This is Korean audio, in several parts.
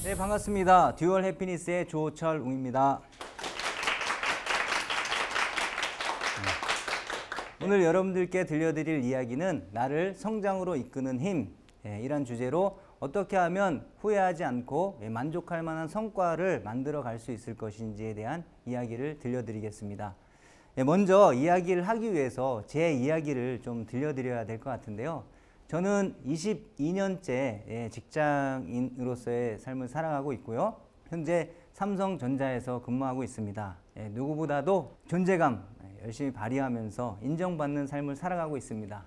네, 반갑습니다. 듀얼 해피니스의 조철웅입니다. 오늘 여러분들께 들려드릴 이야기는 나를 성장으로 이끄는 힘, 이란 주제로 어떻게 하면 후회하지 않고 만족할 만한 성과를 만들어 갈 수 있을 것인지에 대한 이야기를 들려드리겠습니다. 먼저 이야기를 하기 위해서 제 이야기를 좀 들려드려야 될 것 같은데요. 저는 22년째 직장인으로서의 삶을 살아가고 있고요. 현재 삼성전자에서 근무하고 있습니다. 누구보다도 존재감 열심히 발휘하면서 인정받는 삶을 살아가고 있습니다.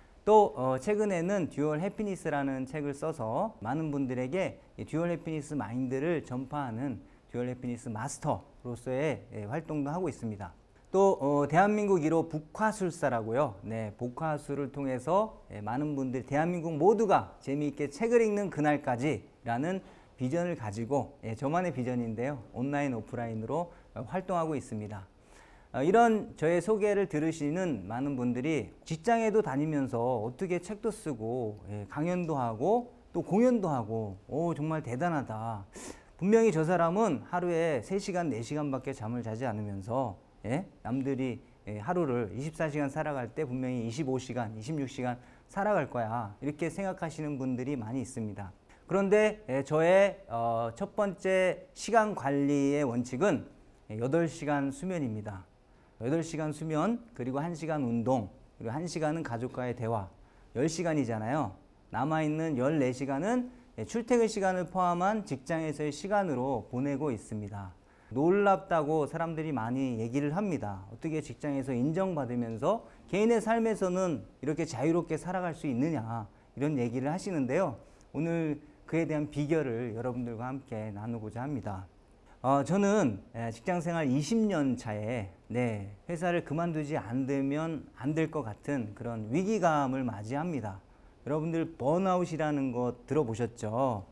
또 최근에는 듀얼 해피니스라는 책을 써서 많은 분들에게 듀얼 해피니스 마인드를 전파하는 듀얼 해피니스 마스터로서의 활동도 하고 있습니다. 또 대한민국 1호 북화술사라고요. 네, 북화술을 통해서 많은 분들, 대한민국 모두가 재미있게 책을 읽는 그날까지라는 비전을 가지고 저만의 비전인데요. 온라인, 오프라인으로 활동하고 있습니다. 이런 저의 소개를 들으시는 많은 분들이 직장에도 다니면서 어떻게 책도 쓰고 강연도 하고 또 공연도 하고 정말 대단하다. 분명히 저 사람은 하루에 3시간, 4시간밖에 잠을 자지 않으면서 남들이 하루를 24시간 살아갈 때 분명히 25시간, 26시간 살아갈 거야. 이렇게 생각하시는 분들이 많이 있습니다. 그런데 저의 첫 번째 시간 관리의 원칙은 8시간 수면입니다. 8시간 수면, 그리고 1시간 운동, 그리고 1시간은 가족과의 대화, 10시간이잖아요. 남아있는 14시간은 출퇴근 시간을 포함한 직장에서의 시간으로 보내고 있습니다. 놀랍다고 사람들이 많이 얘기를 합니다. 어떻게 직장에서 인정받으면서 개인의 삶에서는 이렇게 자유롭게 살아갈 수 있느냐, 이런 얘기를 하시는데요. 오늘 그에 대한 비결을 여러분들과 함께 나누고자 합니다. 저는 직장생활 20년 차에 회사를 그만두지 않으면 안 될 것 같은 그런 위기감을 맞이합니다. 여러분들 번아웃이라는 거 들어보셨죠?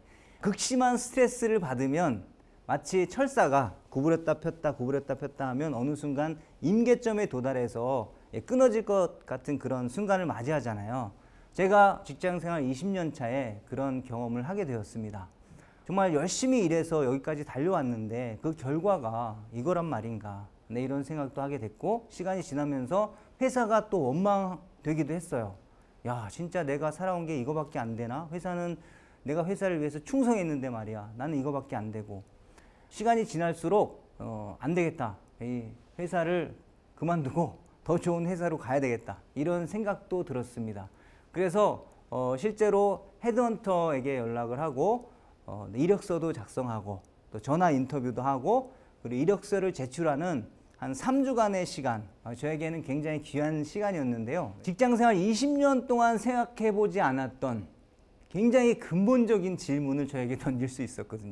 극심한 스트레스를 받으면 마치 철사가 구부렸다 폈다 구부렸다 폈다 하면 어느 순간 임계점에 도달해서 끊어질 것 같은 그런 순간을 맞이하잖아요. 제가 직장생활 20년 차에 그런 경험을 하게 되었습니다. 정말 열심히 일해서 여기까지 달려왔는데 그 결과가 이거란 말인가, 이런 생각도 하게 됐고, 시간이 지나면서 회사가 또 원망되기도 했어요. 야, 진짜 내가 살아온 게 이거밖에 안 되나? 내가 회사를 위해서 충성했는데 말이야, 나는 이거밖에 안 되고. 시간이 지날수록 안 되겠다, 이 회사를 그만두고 더 좋은 회사로 가야 되겠다, 이런 생각도 들었습니다. 그래서 실제로 헤드헌터에게 연락을 하고 이력서도 작성하고 또 전화 인터뷰도 하고, 그리고 이력서를 제출하는 한 3주간의 시간, 저에게는 굉장히 귀한 시간이었는데요. 직장생활 20년 동안 생각해보지 않았던 굉장히 근본적인 질문을 저에게 던질 수 있었거든요.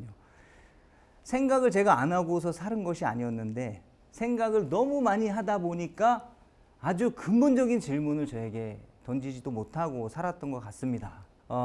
생각을 제가 안 하고서 사는 것이 아니었는데 생각을 너무 많이 하다 보니까 아주 근본적인 질문을 저에게 던지지도 못하고 살았던 것 같습니다.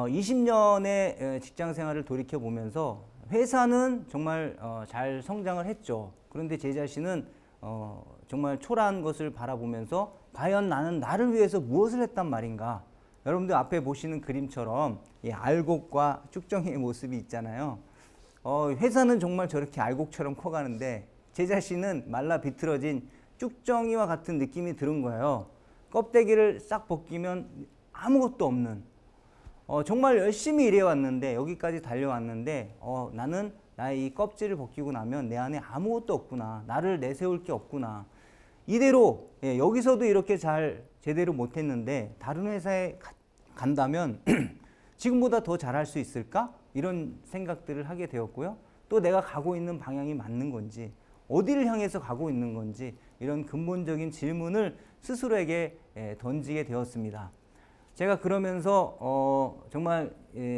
20년의 직장 생활을 돌이켜 보면서 회사는 정말 잘 성장을 했죠. 그런데 제 자신은 정말 초라한 것을 바라보면서 과연 나는 나를 위해서 무엇을 했단 말인가. 여러분들 앞에 보시는 그림처럼 이 알곡과 쭉정이의 모습이 있잖아요. 회사는 정말 저렇게 알곡처럼 커가는데 제 자신은 말라 비틀어진 쭉정이와 같은 느낌이 드는 거예요. 껍데기를 싹 벗기면 아무것도 없는, 정말 열심히 일해왔는데, 여기까지 달려왔는데 나는 나의 이 껍질을 벗기고 나면 내 안에 아무것도 없구나, 나를 내세울 게 없구나. 이대로 여기서도 이렇게 잘 제대로 못했는데 다른 회사에 간다면 지금보다 더 잘할 수 있을까? 이런 생각들을 하게 되었고요. 또 내가 가고 있는 방향이 맞는 건지, 어디를 향해서 가고 있는 건지, 이런 근본적인 질문을 스스로에게 던지게 되었습니다. 제가 그러면서 정말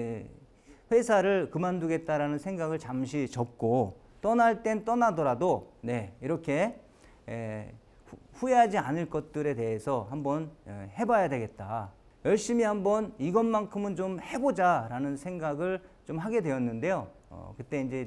회사를 그만두겠다라는 생각을 잠시 접고, 떠날 땐 떠나더라도 이렇게 후회하지 않을 것들에 대해서 한번 해봐야 되겠다. 열심히 한번 이것만큼은 좀 해보자 라는 생각을 좀 하게 되었는데요. 그때 이제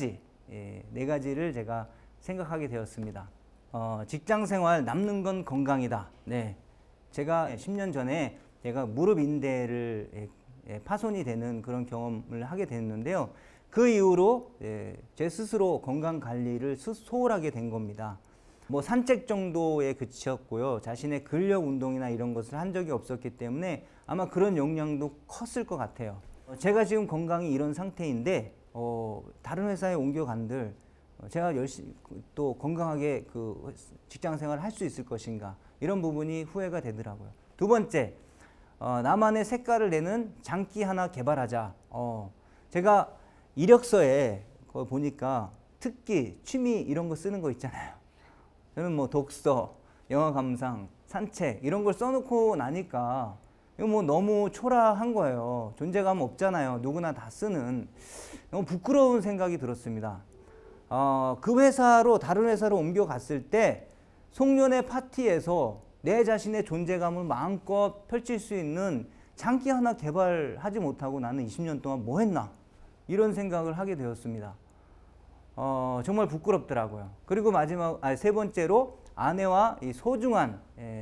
네 가지를 제가 생각하게 되었습니다. 직장 생활 남는 건 건강이다. 제가 10년 전에 제가 무릎 인대를 파손이 되는 그런 경험을 하게 됐는데요. 그 이후로 제 스스로 건강 관리를 소홀하게 된 겁니다. 뭐 산책 정도에 그쳤고요. 자신의 근력 운동이나 이런 것을 한 적이 없었기 때문에 아마 그런 영향도 컸을 것 같아요. 제가 지금 건강이 이런 상태인데 다른 회사에 옮겨간들 제가 열심히 또 건강하게 그 직장 생활을 할 수 있을 것인가, 이런 부분이 후회가 되더라고요. 두 번째, 나만의 색깔을 내는 장기 하나 개발하자. 제가 이력서에 보니까 특기, 취미 이런 거 쓰는 거 있잖아요. 저는 뭐 독서, 영화 감상, 산책 이런 걸 써놓고 나니까 이거 뭐 너무 초라한 거예요. 존재감 없잖아요. 누구나 다 쓰는. 너무 부끄러운 생각이 들었습니다. 그 회사로 다른 회사로 옮겨갔을 때 송년회 파티에서 내 자신의 존재감을 마음껏 펼칠 수 있는 장기 하나 개발하지 못하고 나는 20년 동안 뭐 했나, 이런 생각을 하게 되었습니다. 정말 부끄럽더라고요. 그리고 세 번째로 아내와 이 소중한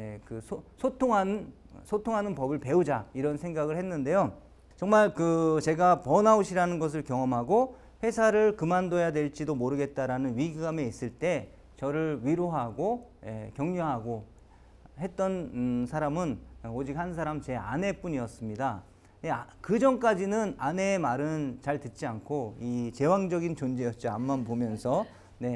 소통하는 법을 배우자, 이런 생각을 했는데요. 정말 제가 번아웃이라는 것을 경험하고 회사를 그만둬야 될지도 모르겠다라는 위기감에 있을 때 저를 위로하고 격려하고 했던 사람은 오직 한 사람, 제 아내뿐이었습니다. 그 전까지는 아내의 말은 잘 듣지 않고 이 제왕적인 존재였죠. 앞만 보면서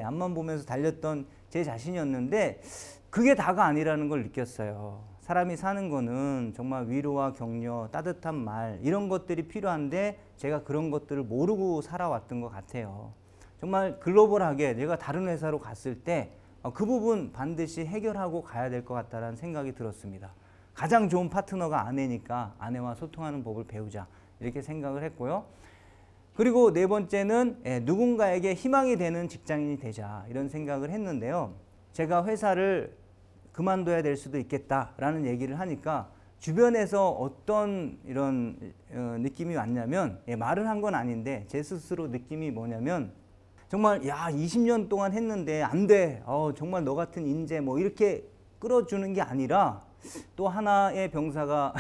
달렸던 제 자신이었는데 그게 다가 아니라는 걸 느꼈어요. 사람이 사는 거는 정말 위로와 격려, 따뜻한 말, 이런 것들이 필요한데 제가 그런 것들을 모르고 살아왔던 것 같아요. 정말 글로벌하게 내가 다른 회사로 갔을 때 그 부분 반드시 해결하고 가야 될 것 같다는 생각이 들었습니다. 가장 좋은 파트너가 아내니까 아내와 소통하는 법을 배우자, 이렇게 생각을 했고요. 그리고 네 번째는 누군가에게 희망이 되는 직장인이 되자, 이런 생각을 했는데요. 제가 회사를 그만둬야 될 수도 있겠다라는 얘기를 하니까 주변에서 어떤 이런 느낌이 왔냐면, 말을 한 건 아닌데 제 스스로 느낌이 뭐냐면, 정말 20년 동안 했는데 안 돼, 정말 너 같은 인재 뭐 이렇게 끌어주는 게 아니라 또 하나의 병사가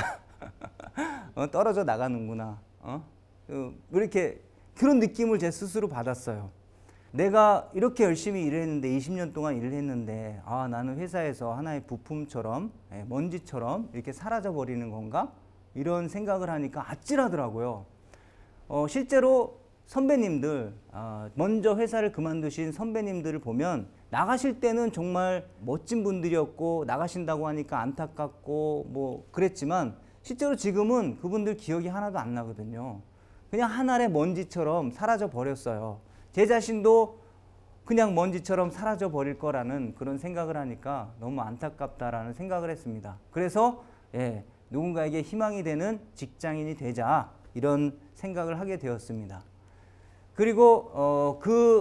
떨어져 나가는구나, 이렇게 그런 느낌을 제 스스로 받았어요. 내가 이렇게 열심히 일을 했는데 20년 동안 일을 했는데 나는 회사에서 하나의 부품처럼 먼지처럼 이렇게 사라져 버리는 건가, 이런 생각을 하니까 아찔하더라고요. 실제로 선배님들, 먼저 회사를 그만두신 선배님들을 보면 나가실 때는 정말 멋진 분들이었고 나가신다고 하니까 안타깝고 뭐 그랬지만 실제로 지금은 그분들 기억이 하나도 안 나거든요. 그냥 하늘의 먼지처럼 사라져 버렸어요. 제 자신도 그냥 먼지처럼 사라져 버릴 거라는 그런 생각을 하니까 너무 안타깝다라는 생각을 했습니다. 그래서 누군가에게 희망이 되는 직장인이 되자, 이런 생각을 하게 되었습니다. 그리고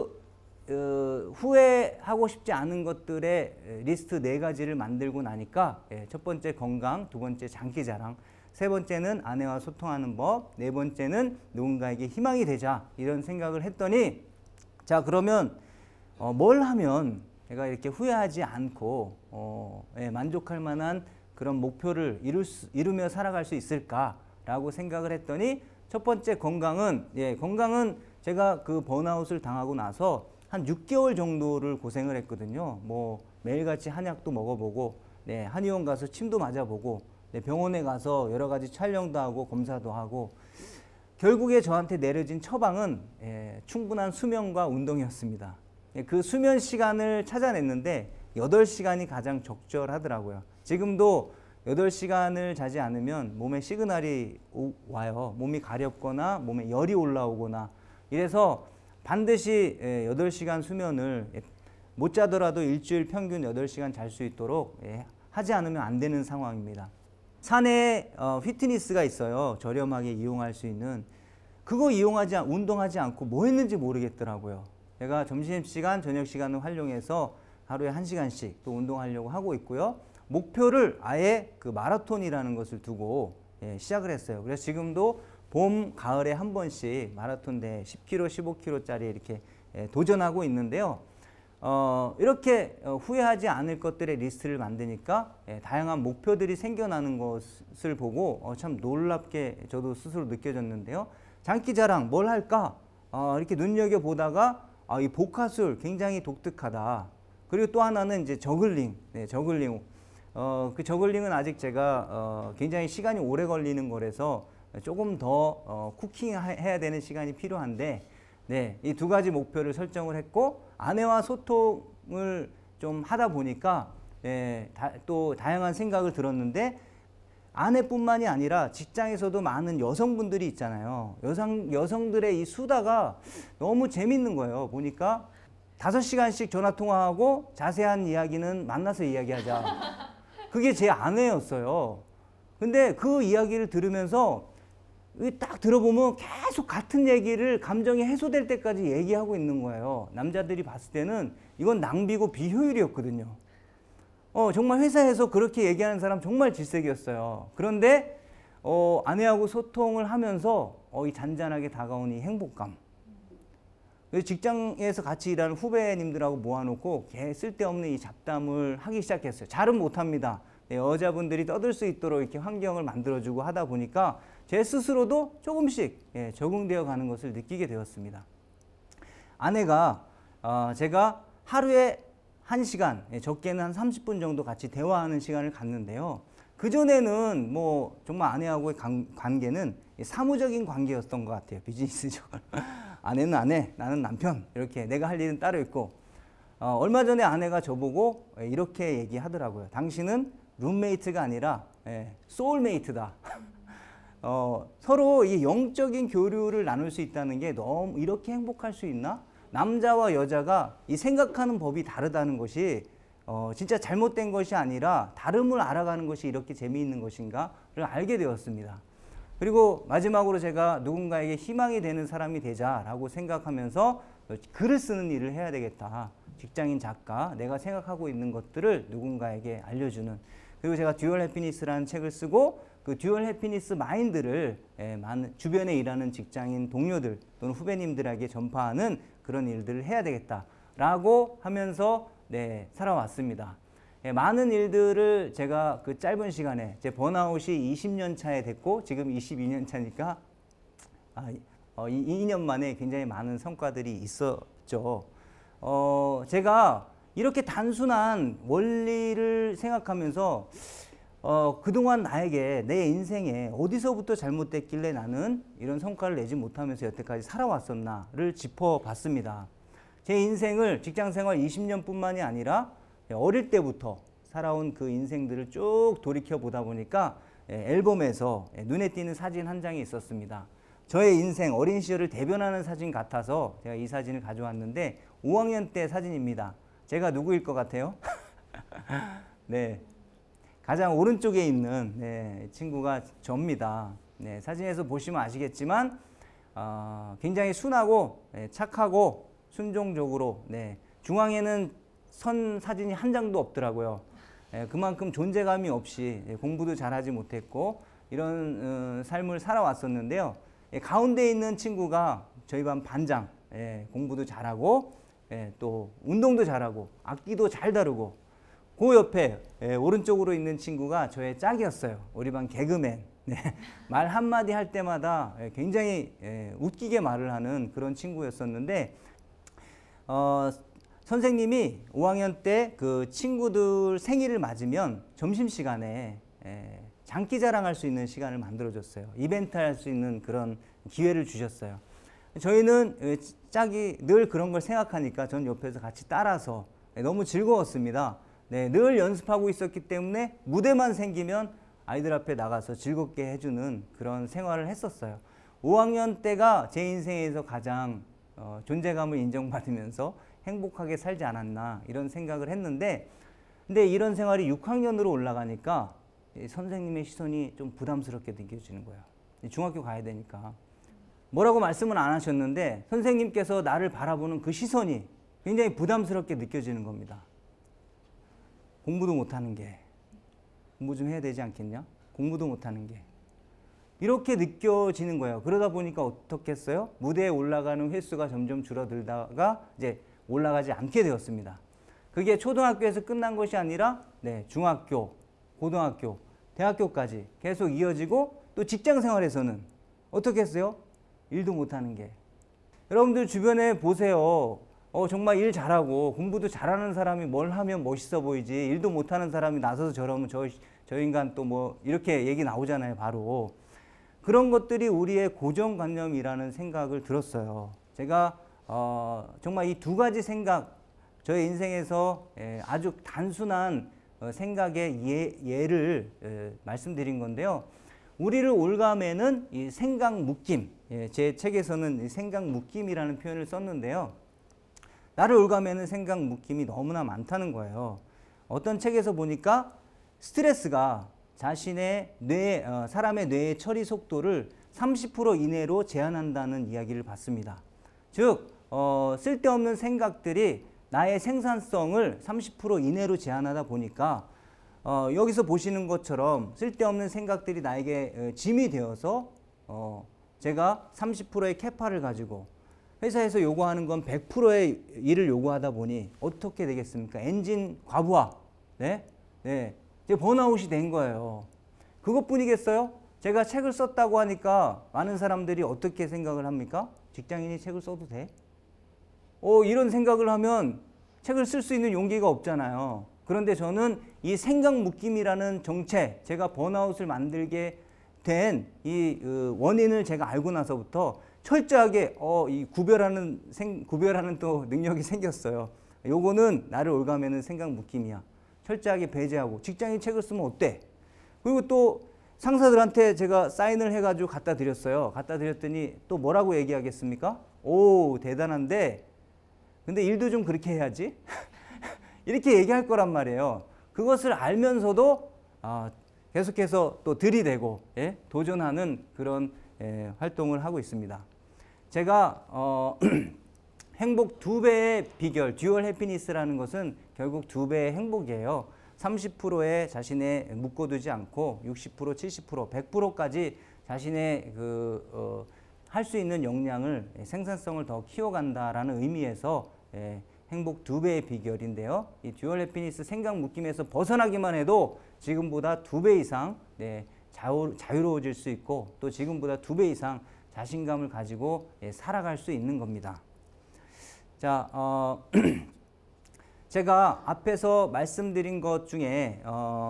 후회하고 싶지 않은 것들의 리스트 4가지를 만들고 나니까 첫 번째 건강, 두 번째 장기자랑, 세 번째는 아내와 소통하는 법, 네 번째는 누군가에게 희망이 되자, 이런 생각을 했더니, 자 그러면 뭘 하면 제가 이렇게 후회하지 않고 만족할 만한 그런 목표를 이루며 살아갈 수 있을까라고 생각을 했더니, 첫 번째 건강은 제가 그 번아웃을 당하고 나서 한 6개월 정도를 고생을 했거든요. 뭐 매일같이 한약도 먹어보고 한의원 가서 침도 맞아보고 병원에 가서 여러 가지 촬영도 하고 검사도 하고, 결국에 저한테 내려진 처방은 충분한 수면과 운동이었습니다. 그 수면 시간을 찾아냈는데 8시간이 가장 적절하더라고요. 지금도 8시간을 자지 않으면 몸에 시그널이 와요. 몸이 가렵거나 몸에 열이 올라오거나, 이래서 반드시 8시간 수면을 못 자더라도 일주일 평균 8시간 잘 수 있도록 하지 않으면 안 되는 상황입니다. 산에 피트니스가 있어요. 저렴하게 이용할 수 있는. 그거 운동하지 않고 뭐 했는지 모르겠더라고요. 제가 점심시간, 저녁시간을 활용해서 하루에 1시간씩 또 운동하려고 하고 있고요. 목표를 아예 그 마라톤이라는 것을 두고 시작을 했어요. 그래서 지금도 봄, 가을에 한 번씩 마라톤 대회 10km, 15km짜리 이렇게 도전하고 있는데요. 이렇게 후회하지 않을 것들의 리스트를 만드니까 다양한 목표들이 생겨나는 것을 보고 참 놀랍게 저도 스스로 느껴졌는데요. 장기자랑 뭘 할까? 이렇게 눈여겨보다가 이 복화술 굉장히 독특하다. 그리고 또 하나는 이제 저글링. 네, 저글링. 그 저글링은 아직 제가 굉장히 시간이 오래 걸리는 거라서 조금 더 쿠킹해야 되는 시간이 필요한데, 네, 이 두 가지 목표를 설정을 했고, 아내와 소통을 좀 하다 보니까 또 다양한 생각을 들었는데, 아내뿐만이 아니라 직장에서도 많은 여성분들이 있잖아요. 여성들의 이 수다가 너무 재밌는 거예요. 보니까 5시간씩 전화 통화하고 자세한 이야기는 만나서 이야기하자. 그게 제 아내였어요. 근데 그 이야기를 들으면서 딱 들어보면 계속 같은 얘기를 감정이 해소될 때까지 얘기하고 있는 거예요. 남자들이 봤을 때는 이건 낭비고 비효율이었거든요. 정말 회사에서 그렇게 얘기하는 사람 정말 질색이었어요. 그런데 아내하고 소통을 하면서 이 잔잔하게 다가오는 이 행복감. 직장에서 같이 일하는 후배님들하고 모아놓고 쓸데없는 이 잡담을 하기 시작했어요. 잘은 못합니다. 여자분들이 떠들 수 있도록 이렇게 환경을 만들어주고 하다 보니까 제 스스로도 조금씩 적응되어 가는 것을 느끼게 되었습니다. 아내가 제가 하루에 1시간, 적게는 한 30분 정도 같이 대화하는 시간을 갖는데요. 그전에는 뭐 정말 아내하고의 관계는 사무적인 관계였던 것 같아요. 비즈니스적. 아내는 아내, 나는 남편. 이렇게 내가 할 일은 따로 있고, 얼마 전에 아내가 저보고 이렇게 얘기하더라고요. 당신은 룸메이트가 아니라 소울메이트다. 서로 이 영적인 교류를 나눌 수 있다는 게 너무 이렇게 행복할 수 있나? 남자와 여자가 이 생각하는 법이 다르다는 것이 진짜 잘못된 것이 아니라 다름을 알아가는 것이 이렇게 재미있는 것인가를 알게 되었습니다. 그리고 마지막으로 제가 누군가에게 희망이 되는 사람이 되자라고 생각하면서 글을 쓰는 일을 해야 되겠다. 직장인 작가, 내가 생각하고 있는 것들을 누군가에게 알려주는. 그리고 제가 듀얼 해피니스라는 책을 쓰고 그 듀얼 해피니스 마인드를 주변에 일하는 직장인 동료들 또는 후배님들에게 전파하는 그런 일들을 해야 되겠다라고 하면서 살아왔습니다. 많은 일들을 제가 그 짧은 시간에 제 번아웃이 20년 차에 됐고 지금 22년 차니까 2년 만에 굉장히 많은 성과들이 있었죠. 제가 이렇게 단순한 원리를 생각하면서 그동안 나에게 내 인생에 어디서부터 잘못됐길래 나는 이런 성과를 내지 못하면서 여태까지 살아왔었나를 짚어봤습니다. 제 인생을 직장생활 20년뿐만이 아니라 어릴 때부터 살아온 그 인생들을 쭉 돌이켜보다 보니까 앨범에서 눈에 띄는 사진 한 장이 있었습니다. 저의 인생 어린 시절을 대변하는 사진 같아서 제가 이 사진을 가져왔는데 5학년 때 사진입니다. 제가 누구일 것 같아요? 네, 가장 오른쪽에 있는 친구가 저입니다. 사진에서 보시면 아시겠지만 굉장히 순하고 착하고 순종적으로 중앙에는 선 사진이 한 장도 없더라고요. 그만큼 존재감이 없이 공부도 잘하지 못했고 이런 삶을 살아왔었는데요. 가운데 있는 친구가 저희 반 반장, 공부도 잘하고 또 운동도 잘하고 악기도 잘 다루고, 그 옆에 오른쪽으로 있는 친구가 저의 짝이었어요. 우리 반 개그맨. 말 한마디 할 때마다 굉장히 웃기게 말을 하는 그런 친구였었는데 선생님이 5학년 때 그 친구들 생일을 맞으면 점심시간에 장기 자랑할 수 있는 시간을 만들어줬어요. 이벤트 할 수 있는 그런 기회를 주셨어요. 저희는 짝이 늘 그런 걸 생각하니까 전 옆에서 같이 따라서 너무 즐거웠습니다. 늘 연습하고 있었기 때문에 무대만 생기면 아이들 앞에 나가서 즐겁게 해주는 그런 생활을 했었어요. 5학년 때가 제 인생에서 가장 존재감을 인정받으면서 행복하게 살지 않았나 이런 생각을 했는데, 근데 이런 생활이 6학년으로 올라가니까 선생님의 시선이 좀 부담스럽게 느껴지는 거예요. 중학교 가야 되니까. 뭐라고 말씀은 안 하셨는데 선생님께서 나를 바라보는 그 시선이 굉장히 부담스럽게 느껴지는 겁니다. 공부도 못하는 게, 공부 좀 해야 되지 않겠냐? 공부도 못하는 게. 이렇게 느껴지는 거예요. 그러다 보니까 어떻게 했어요? 무대에 올라가는 횟수가 점점 줄어들다가 이제 올라가지 않게 되었습니다. 그게 초등학교에서 끝난 것이 아니라 중학교, 고등학교, 대학교까지 계속 이어지고, 또 직장 생활에서는 어떻게 했어요? 일도 못하는 게. 여러분들 주변에 보세요. 정말 일 잘하고 공부도 잘하는 사람이 뭘 하면 멋있어 보이지. 일도 못하는 사람이 나서서 저러면 저 인간 또 뭐 이렇게 얘기 나오잖아요. 바로. 그런 것들이 우리의 고정관념이라는 생각을 들었어요. 제가 정말 이 두 가지 생각, 저의 인생에서 아주 단순한 생각의 예를 말씀드린 건데요. 우리를 올가매는 이 생각 묶임, 제 책에서는 이 생각 묶임이라는 표현을 썼는데요. 나를 올가매는 생각 묶임이 너무나 많다는 거예요. 어떤 책에서 보니까 스트레스가 자신의 사람의 뇌의 처리 속도를 30% 이내로 제한한다는 이야기를 봤습니다. 즉, 쓸데없는 생각들이 나의 생산성을 30% 이내로 제한하다 보니까 여기서 보시는 것처럼 쓸데없는 생각들이 나에게 짐이 되어서 제가 30%의 캐파를 가지고 회사에서 요구하는 건 100%의 일을 요구하다 보니 어떻게 되겠습니까? 엔진 과부하, 이제 번아웃이 된 거예요. 그것뿐이겠어요? 제가 책을 썼다고 하니까 많은 사람들이 어떻게 생각을 합니까? 직장인이 책을 써도 돼? 이런 생각을 하면 책을 쓸 수 있는 용기가 없잖아요. 그런데 저는 이 생각 묶임이라는 정체, 제가 번아웃을 만들게 된 이 원인을 제가 알고 나서부터 철저하게 이 구별하는 또 능력이 생겼어요. 요거는 나를 올가매는 생각 묶임이야. 철저하게 배제하고 직장인 책을 쓰면 어때? 그리고 또 상사들한테 제가 사인을 해가지고 갖다 드렸어요. 갖다 드렸더니 또 뭐라고 얘기하겠습니까? 오, 대단한데 근데 일도 좀 그렇게 해야지. 이렇게 얘기할 거란 말이에요. 그것을 알면서도 계속해서 또 들이대고 도전하는 그런 활동을 하고 있습니다. 제가 행복 2배의 비결, 듀얼 해피니스라는 것은 결국 2배의 행복이에요. 30%의 자신의 묶어두지 않고 60%, 70%, 100%까지 자신의 할 수 있는 역량을, 생산성을 더 키워간다라는 의미에서 행복 2배의 비결인데요. 이 듀얼 해피니스 생각 묶임에서 벗어나기만 해도 지금보다 2배 이상 자유로워질 수 있고 또 지금보다 2배 이상 자신감을 가지고 살아갈 수 있는 겁니다. 자, 제가 앞에서 말씀드린 것 중에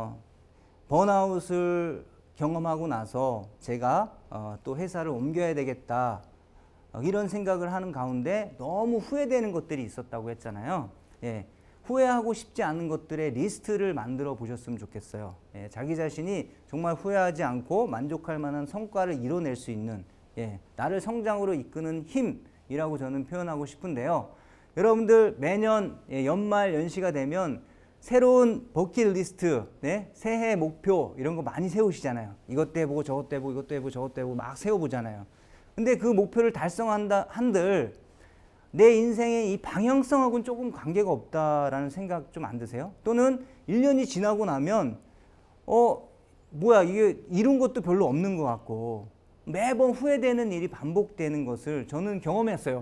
번아웃을 경험하고 나서 제가 또 회사를 옮겨야 되겠다 이런 생각을 하는 가운데 너무 후회되는 것들이 있었다고 했잖아요. 후회하고 싶지 않은 것들의 리스트를 만들어 보셨으면 좋겠어요. 자기 자신이 정말 후회하지 않고 만족할 만한 성과를 이뤄낼 수 있는 나를 성장으로 이끄는 힘이라고 저는 표현하고 싶은데요. 여러분들 매년 연말 연시가 되면 새로운 버킷리스트, 새해 목표 이런 거 많이 세우시잖아요. 이것도 해보고 저것도 해보고 이것도 해보고 저것도 해보고 막 세워보잖아요. 근데 그 목표를 달성한들 내 인생의 이 방향성하고는 조금 관계가 없다라는 생각 좀 안 드세요? 또는 1년이 지나고 나면 뭐야 이게 이룬 것도 별로 없는 것 같고 매번 후회되는 일이 반복되는 것을 저는 경험했어요.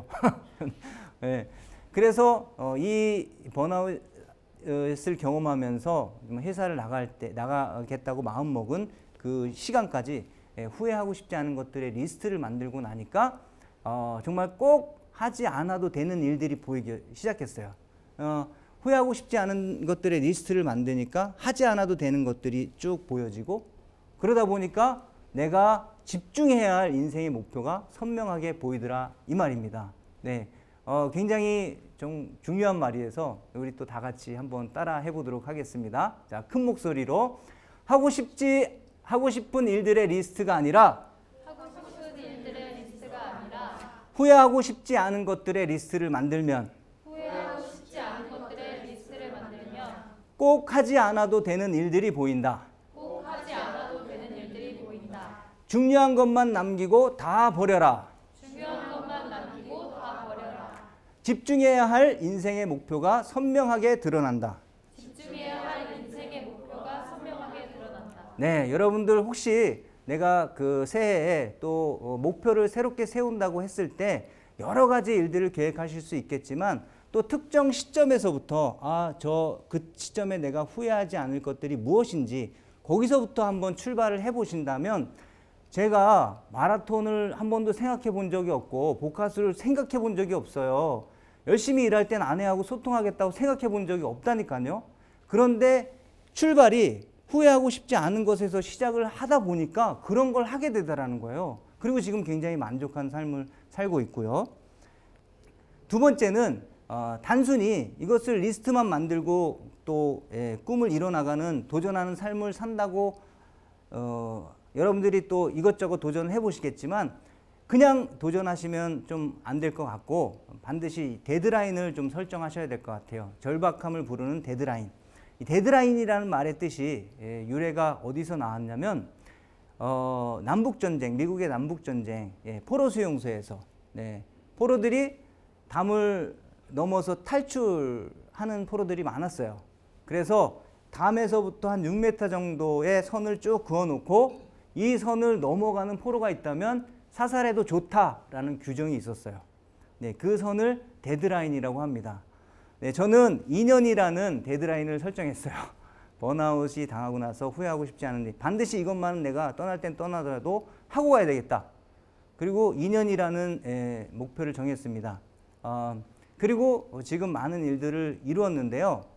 그래서 이 번아웃을 경험하면서 회사를 나가겠다고 마음먹은 그 시간까지 후회하고 싶지 않은 것들의 리스트를 만들고 나니까 정말 꼭 하지 않아도 되는 일들이 보이기 시작했어요. 후회하고 싶지 않은 것들의 리스트를 만드니까 하지 않아도 되는 것들이 쭉 보여지고 그러다 보니까 내가 집중해야 할 인생의 목표가 선명하게 보이더라 이 말입니다. 굉장히 좀 중요한 말이어서 우리 또 다 같이 한번 따라 해보도록 하겠습니다. 자, 큰 목소리로 하고 싶은 일들의 리스트가 아니라 후회하고 싶지 않은 것들의 리스트를 만들면 꼭 하지 않아도 되는 일들이 보인다. 중요한 것만 남기고 다 버려라. 집중해야 할 인생의 목표가 선명하게 드러난다. 네, 여러분들 혹시 내가 그 새해에 또 목표를 새롭게 세운다고 했을 때 여러 가지 일들을 계획하실 수 있겠지만 또 특정 시점에서부터 그 시점에 내가 후회하지 않을 것들이 무엇인지 거기서부터 한번 출발을 해 보신다면 제가 마라톤을 한 번도 생각해 본 적이 없고 복화술을 생각해 본 적이 없어요. 열심히 일할 땐 아내하고 소통하겠다고 생각해 본 적이 없다니까요. 그런데 출발이 후회하고 싶지 않은 것에서 시작을 하다 보니까 그런 걸 하게 되더라는 거예요. 그리고 지금 굉장히 만족한 삶을 살고 있고요. 두 번째는 단순히 이것을 리스트만 만들고 또 꿈을 이뤄나가는 도전하는 삶을 산다고 여러분들이 또 이것저것 도전해 보시겠지만 그냥 도전하시면 좀 안 될 것 같고 반드시 데드라인을 좀 설정하셔야 될 것 같아요. 절박함을 부르는 데드라인. 이 데드라인이라는 말의 뜻이 유래가 어디서 나왔냐면 남북전쟁, 미국의 남북전쟁, 포로 수용소에서 포로들이 담을 넘어서 탈출하는 포로들이 많았어요. 그래서 담에서부터 한 6m 정도의 선을 쭉 그어놓고 이 선을 넘어가는 포로가 있다면 사살해도 좋다라는 규정이 있었어요. 그 선을 데드라인이라고 합니다. 저는 2년이라는 데드라인을 설정했어요. 번아웃이 당하고 나서 후회하고 싶지 않은데 반드시 이것만은 내가 떠날 땐 떠나더라도 하고 가야 되겠다. 그리고 2년이라는 목표를 정했습니다. 그리고 지금 많은 일들을 이루었는데요.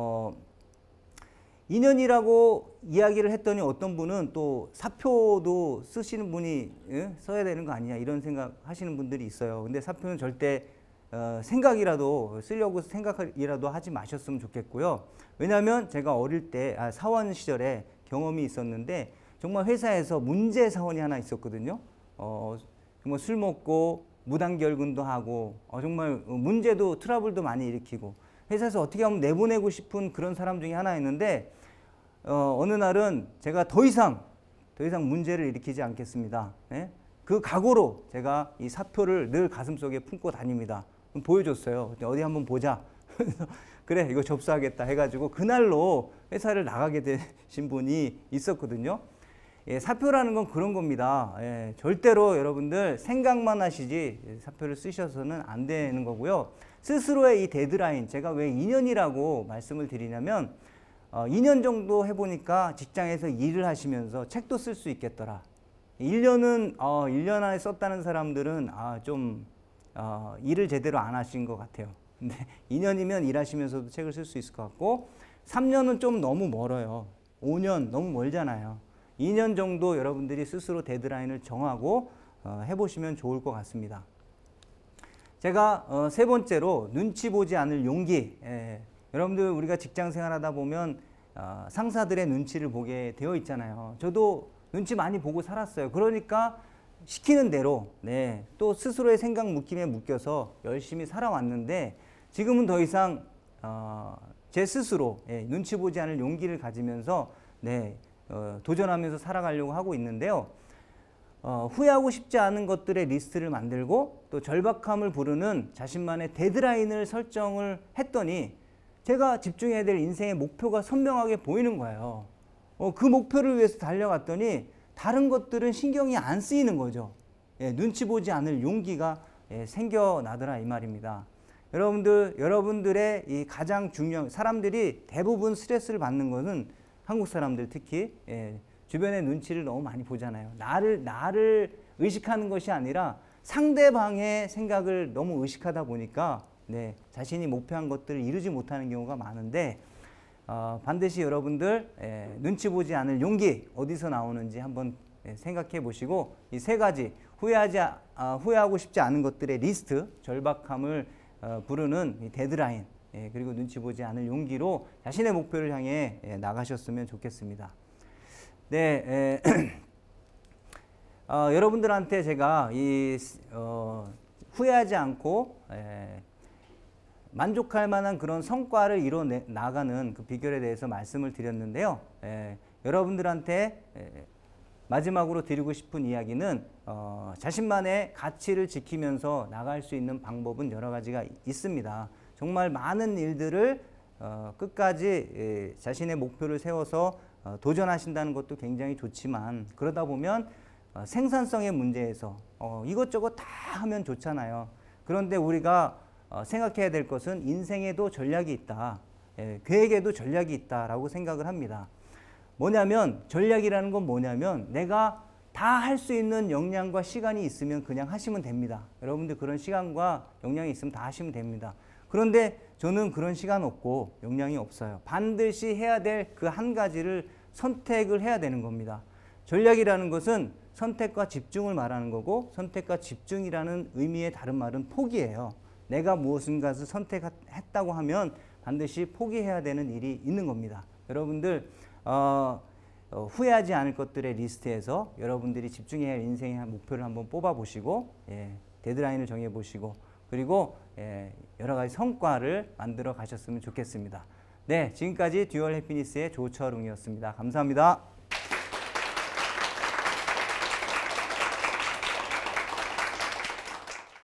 2년이라고 이야기를 했더니 어떤 분은 또 사표도 쓰시는 분이 써야 되는 거 아니냐 이런 생각 하시는 분들이 있어요. 근데 사표는 절대 생각이라도 쓰려고 생각이라도 하지 마셨으면 좋겠고요. 왜냐하면 제가 어릴 때 사원 시절에 경험이 있었는데 정말 회사에서 문제 사원이 하나 있었거든요. 정말 술 먹고 무단결근도 하고 정말 문제도 트러블도 많이 일으키고 회사에서 어떻게 하면 내보내고 싶은 그런 사람 중에 하나였는데 어느 날은 제가 더 이상 문제를 일으키지 않겠습니다. 그 각오로 제가 이 사표를 늘 가슴속에 품고 다닙니다. 보여줬어요. 어디 한번 보자. 그래 이거 접수하겠다 해가지고 그날로 회사를 나가게 되신 분이 있었거든요. 사표라는 건 그런 겁니다. 절대로 여러분들 생각만 하시지 사표를 쓰셔서는 안 되는 거고요. 스스로의 이 데드라인, 제가 왜 2년이라고 말씀을 드리냐면 2년 정도 해보니까 직장에서 일을 하시면서 책도 쓸 수 있겠더라. 1년은 1년 안에 썼다는 사람들은 좀 일을 제대로 안 하신 것 같아요. 근데 2년이면 일하시면서도 책을 쓸 수 있을 것 같고 3년은 좀 너무 멀어요. 5년 너무 멀잖아요. 2년 정도 여러분들이 스스로 데드라인을 정하고 해보시면 좋을 것 같습니다. 제가 세 번째로 눈치 보지 않을 용기. 여러분들 우리가 직장 생활하다 보면 상사들의 눈치를 보게 되어 있잖아요. 저도 눈치 많이 보고 살았어요. 그러니까 시키는 대로 또 스스로의 생각 묶임에 묶여서 열심히 살아왔는데 지금은 더 이상 제 스스로 눈치 보지 않을 용기를 가지면서 도전하면서 살아가려고 하고 있는데요. 후회하고 싶지 않은 것들의 리스트를 만들고 또 절박함을 부르는 자신만의 데드라인을 설정을 했더니 제가 집중해야 될 인생의 목표가 선명하게 보이는 거예요. 그 목표를 위해서 달려갔더니 다른 것들은 신경이 안 쓰이는 거죠. 눈치 보지 않을 용기가 생겨나더라 이 말입니다. 여러분들의 이 가장 중요한 사람들이 대부분 스트레스를 받는 것은 한국 사람들 특히 주변의 눈치를 너무 많이 보잖아요. 나를 의식하는 것이 아니라 상대방의 생각을 너무 의식하다 보니까 자신이 목표한 것들을 이루지 못하는 경우가 많은데 반드시 여러분들 눈치 보지 않을 용기 어디서 나오는지 한번 생각해 보시고 이 세 가지 후회하고 싶지 않은 것들의 리스트, 절박함을 부르는 이 데드라인 그리고 눈치 보지 않을 용기로 자신의 목표를 향해 나가셨으면 좋겠습니다. 여러분들한테 제가 후회하지 않고 만족할 만한 그런 성과를 이뤄 나가는 그 비결에 대해서 말씀을 드렸는데요. 여러분들한테 마지막으로 드리고 싶은 이야기는 자신만의 가치를 지키면서 나갈 수 있는 방법은 여러 가지가 있습니다. 정말 많은 일들을 끝까지 자신의 목표를 세워서 도전하신다는 것도 굉장히 좋지만 그러다 보면 생산성의 문제에서 이것저것 다 하면 좋잖아요. 그런데 우리가 생각해야 될 것은 인생에도 전략이 있다. 계획에도 전략이 있다라고 생각을 합니다. 뭐냐면 전략이라는 건 뭐냐면 내가 다 할 수 있는 역량과 시간이 있으면 그냥 하시면 됩니다. 여러분들 그런 시간과 역량이 있으면 다 하시면 됩니다. 그런데 저는 그런 시간 없고 역량이 없어요. 반드시 해야 될 그 한 가지를 선택을 해야 되는 겁니다. 전략이라는 것은 선택과 집중을 말하는 거고, 선택과 집중이라는 의미의 다른 말은 포기예요. 내가 무엇인가를 선택했다고 하면 반드시 포기해야 되는 일이 있는 겁니다. 여러분들 후회하지 않을 것들의 리스트에서 여러분들이 집중해야 할 인생의 목표를 한번 뽑아보시고, 데드라인을 정해보시고, 그리고 여러 가지 성과를 만들어 가셨으면 좋겠습니다. 네, 지금까지 듀얼 해피니스의 조철웅이었습니다. 감사합니다.